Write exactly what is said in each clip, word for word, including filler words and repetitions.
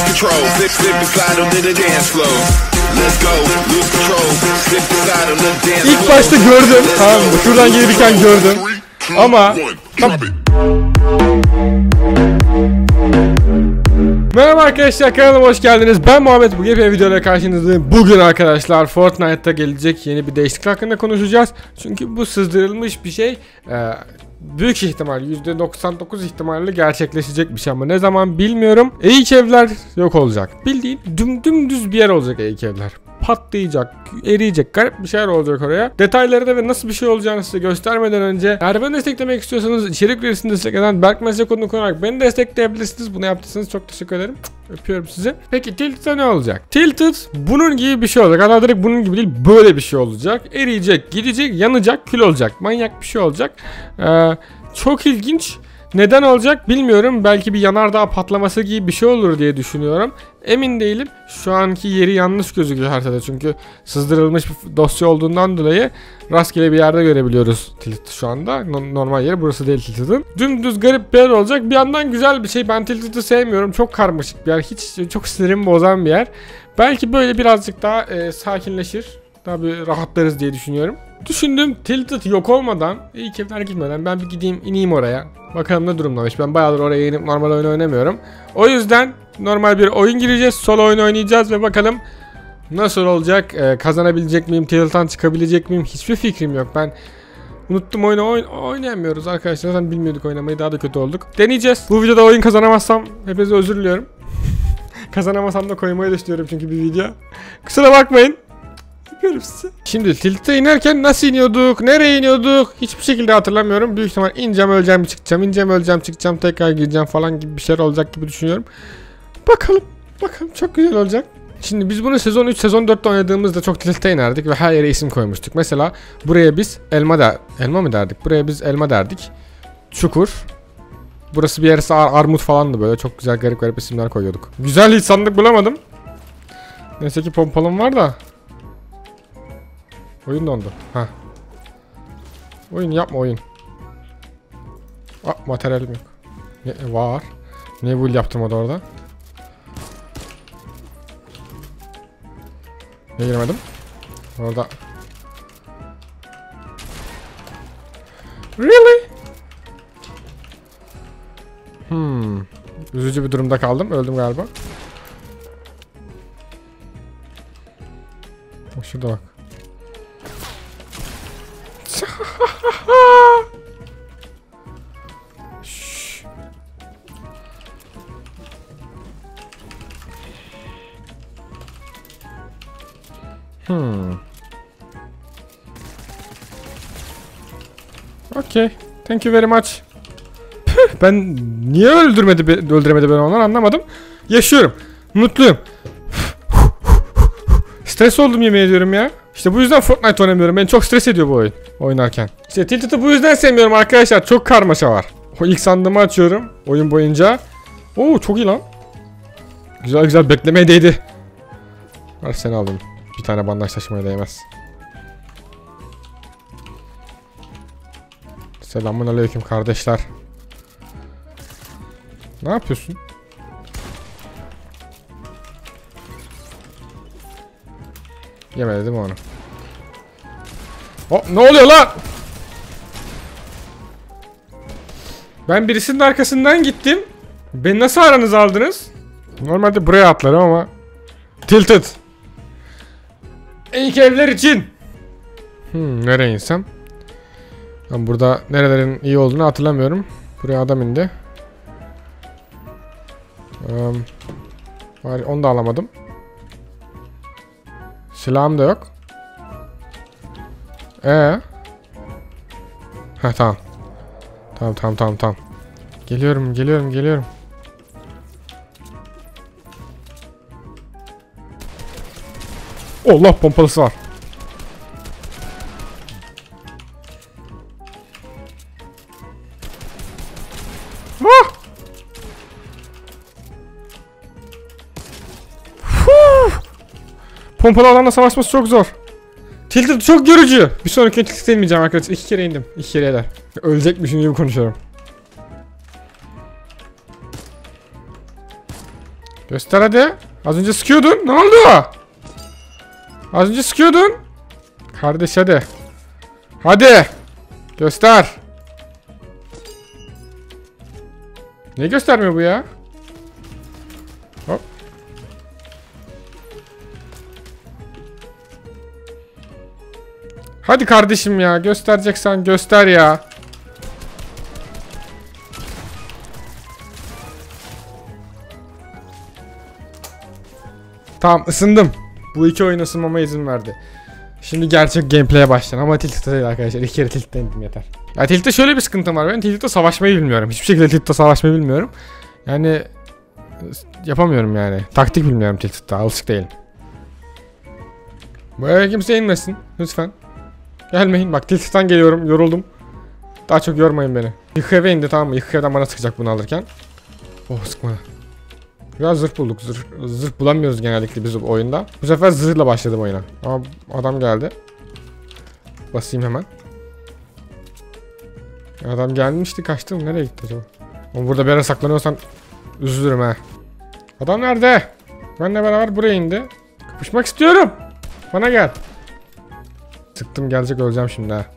control. Slip, slip and slide on the dance floor. Let's go, lose control. Slip and slide on the dance floor. İlk başta gördüm. Tamam mı? Şuradan gelirken gördüm. Ama merhaba arkadaşlar, kanalıma hoş geldiniz. Ben Muhammed. Bu yepyeni videoyla karşınızdayım. Bugün arkadaşlar Fortnite'ta gelecek yeni bir değişiklik hakkında konuşacağız. Çünkü bu sızdırılmış bir şey. Ee, büyük ihtimal yüzde doksan dokuz ihtimalle gerçekleşecek bir şey ama ne zaman bilmiyorum. Eğik evler yok olacak. Bildiğin düm dümdüz bir yer olacak eğik evler. Patlayacak, eriyecek, garip bir şeyler olacak oraya. Detayları da ve nasıl bir şey olacağını size göstermeden önce eğer beni desteklemek istiyorsanız içerik üretisini destekleyen Berk Mesle kodunu kullanarak beni destekleyebilirsiniz. Bunu yaptıysanız çok teşekkür ederim. Öpüyorum sizi. Peki Tilted'da ne olacak? Tilted bunun gibi bir şey olacak. Hatta direkt bunun gibi değil, böyle bir şey olacak. Eriyecek, gidecek, yanacak, kül olacak. Manyak bir şey olacak. Ee, çok ilginç. Neden olacak bilmiyorum. Belki bir yanardağ patlaması gibi bir şey olur diye düşünüyorum. Emin değilim. Şu anki yeri yanlış gözüküyor haritada. Çünkü sızdırılmış bir dosya olduğundan dolayı rastgele bir yerde görebiliyoruz Tilted şu anda. Normal yeri burası değil Tilted'ın. Dümdüz garip bir yer olacak. Bir yandan güzel bir şey. Ben Tilted'ı sevmiyorum. Çok karmaşık bir yer. Hiç çok sinirimi bozan bir yer. Belki böyle birazcık daha e, sakinleşir. Daha bir rahatlarız diye düşünüyorum. Düşündüm Tilted yok olmadan, ilk evler gitmeden ben bir gideyim ineyim oraya. Bakalım ne durumdaymış. Ben bayağıdır oraya inip normal oyun oynamıyorum. O yüzden normal bir oyun gireceğiz. Solo oyun oynayacağız ve bakalım nasıl olacak? Ee, kazanabilecek miyim? Tilted'dan çıkabilecek miyim? Hiçbir fikrim yok. Ben unuttum oyunu. Oyn oynayamıyoruz arkadaşlar. Zaten bilmiyorduk oynamayı. Daha da kötü olduk. Deneyeceğiz. Bu videoda oyun kazanamazsam hepinize özür diliyorum. Kazanamasam da koymayı düşünüyorum çünkü bir video. Kusura bakmayın. Şimdi Tilted'e inerken nasıl iniyorduk, nereye iniyorduk hiçbir şekilde hatırlamıyorum. Büyük ihtimal ineceğim, öleceğim, çıkacağım, ineceğim, öleceğim, çıkacağım, tekrar gireceğim falan gibi bir şeyler olacak gibi düşünüyorum. Bakalım, bakalım çok güzel olacak. Şimdi biz bunu sezon üç, sezon dörtte oynadığımızda çok Tilted'e inerdik ve her yere isim koymuştuk. Mesela buraya biz elma der, elma mı derdik? Buraya biz elma derdik. Çukur. Burası bir yerisi ar armut falandı, böyle çok güzel garip garip isimler koyuyorduk. Güzel, hiç sandık bulamadım. Neyse ki pompalım var da. Oyun dondu. Ha. Oyun yapma oyun. Aa, materyalim yok. Ne, var. Niye build yaptım o da orada? Ne girmedim? Orada. Really? Hmm. Üzücü bir durumda kaldım. Öldüm galiba. Bak şurada bak. Hmm. Okay. Thank you very much. Ben niye öldürmedi öldüremedi ben onları anlamadım. Yaşıyorum. Mutluyum. Stres oldum yemin ediyorum ya. İşte bu yüzden Fortnite oynamıyorum. Beni çok stres ediyor bu oyun oynarken. İşte Tilted'ı bu yüzden sevmiyorum arkadaşlar. Çok karmaşa var. O ilk sandığımı açıyorum oyun boyunca. Oo çok iyi lan. Güzel güzel beklemeye değdi. Ver seni alayım. Bir tane bandaj taşımaya değmez. Selamünaleyküm kardeşler. Ne yapıyorsun? Yemedi değil mi onu? Oh, ne oluyor lan? Ben birisinin arkasından gittim. Beni nasıl aranıza aldınız? Normalde buraya atlarım ama Tilted. İlk evler için. Hmm, nereye insem? Ben burada nerelerin iyi olduğunu hatırlamıyorum. Buraya adam indi. Um, bari onu da alamadım. Silahım da yok. Ee. Heh tamam. Tamam tamam tamam tamam. Geliyorum geliyorum geliyorum. Allah, pompalısı var. Ah! Pompalı alanla savaşması çok zor. Tilted çok yorucu. Bir sonraki Tilted'e inmeyeceğim arkadaşlar. İki kere indim. İki kere eder. Ölecekmişim gibi konuşuyorum. Göster hadi. Az önce sıkıyordun. Ne oldu? Az önce sıkıyordun. Kardeş hadi. Hadi. Göster. Niye göstermiyor bu ya? Hop. Hadi kardeşim ya. Göstereceksen göster ya. Tamam, ısındım. Bu iki oyun ısınmama izin verdi. Şimdi gerçek gameplay'e başlayalım ama Tilt'te değil arkadaşlar. İki kere Tilt'te indim yeter. Ya Tilt'te şöyle bir sıkıntım var. Ben Tilt'te savaşmayı bilmiyorum. Hiçbir şekilde Tilt'te savaşmayı bilmiyorum. Yani yapamıyorum yani. Taktik bilmiyorum Tilt'te. Alışık değilim. Bu eve kimse inmesin. Lütfen. Gelmeyin. Bak Tilt'ten geliyorum. Yoruldum. Daha çok yormayın beni. Yıkık eve indi, tamam mı? Yıkık evden bana sıkacak bunu alırken. Oh, sıkma. Biraz zırh bulduk. Zırh, zırh bulamıyoruz genellikle biz oyunda. Bu sefer zırhla başladım oyuna. Ama adam geldi. Basayım hemen. Adam gelmişti, kaçtım. Nereye gitti acaba? Ama burada bir yere saklanıyorsan üzülürüm ha. Adam nerede? Benle beraber buraya indi. Kapışmak istiyorum. Bana gel. Sıktım, gelecek, öleceğim şimdi ha.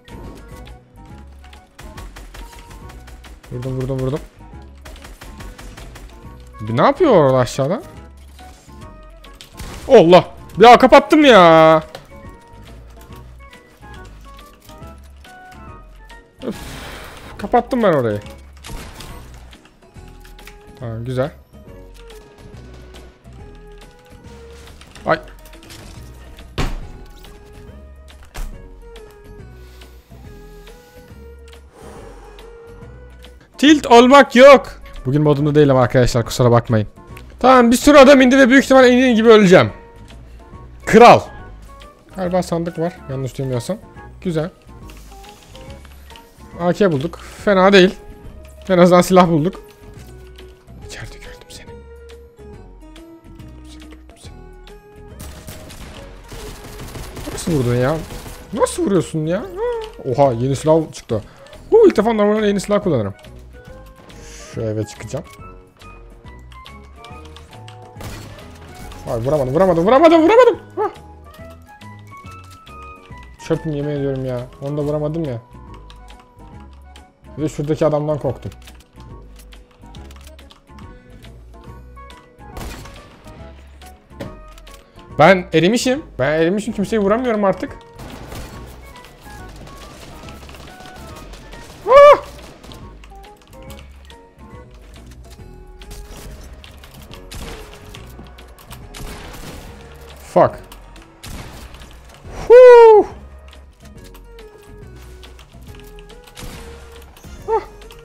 Vurdum vurdum vurdum. Ne yapıyor orada aşağıda? Allah! Ya kapattım ya. Öf, kapattım ben orayı. Tamam, güzel. Ay. Tilt olmak yok. Bugün modumda değilim arkadaşlar, kusura bakmayın. Tamam, bir sürü adam indi ve büyük ihtimal indiğin gibi öleceğim. Kral. Galiba sandık var, yanlış duymuyorsam. Güzel. A K bulduk. Fena değil. En azından silah bulduk. İçeride gördüm seni. Gördüm seni. Nasıl vurdun ya? Nasıl vuruyorsun ya? Oha, yeni silah çıktı. Huu, ilk defa normalde yeni silah kullanırım. Şu eve çıkacağım. Ay, vuramadım, vuramadım, vuramadım, vuramadım. Hah. Çöpüm, yemin ediyorum ya. Onu da vuramadım ya. Ve şuradaki adamdan korktum. Ben erimişim. Ben erimişim, kimseyi vuramıyorum artık. Ah! Fuck. Woo! Ah.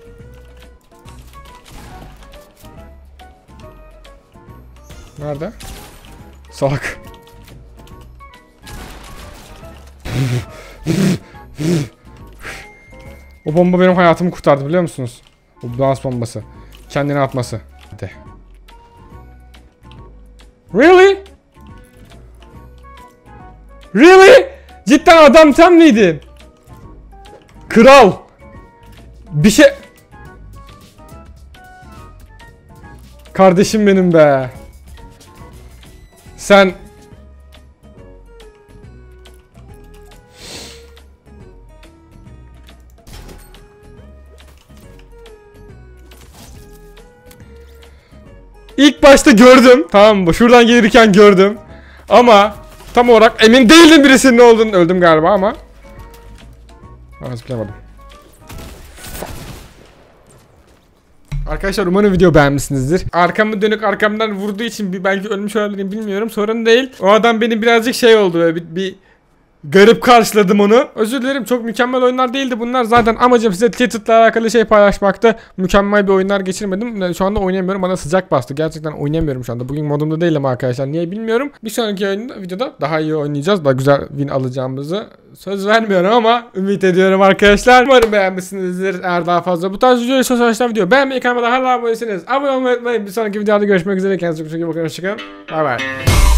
Nerede? Salak. O bomba benim hayatımı kurtardı, biliyor musunuz? O dans bombası. Kendine atması. Hadi. Really? Really? Cidden adam sen miydin? Kral. Bir şey... Kardeşim benim be. Sen... İlk başta gördüm, tamam mı? Şuradan gelirken gördüm. Ama tam olarak emin değilim birisinin ne olduğunu. Öldüm galiba ama. Ha, zıplayamadım. Arkadaşlar, umarım video beğenmişsinizdir. Arkamı dönük arkamdan vurduğu için bir belki ölmüş olabilirim, bilmiyorum. Sorun değil. O adam beni birazcık şey oldu, böyle bir, bir garip karşıladım onu. Özür dilerim, çok mükemmel oyunlar değildi bunlar. Zaten amacım size Tilted'la alakalı şey paylaşmaktı. Mükemmel bir oyunlar geçirmedim. Şu anda oynayamıyorum, bana sıcak bastı. Gerçekten oynayamıyorum şu anda. Bugün modumda değilim arkadaşlar. Niye bilmiyorum. Bir sonraki oyunda, videoda daha iyi oynayacağız. Daha güzel win alacağımızı söz vermiyorum ama ümit ediyorum arkadaşlar. Umarım beğenmişsinizdir. Eğer daha fazla bu tarz videoyu istiyorsanız video beğenmeyi, kanalıma hala abone değilseniz abone olmayı unutmayın. Bir sonraki videoda görüşmek üzere. Kendinize çok iyi bakın. Hoşçakalın. Bay bay.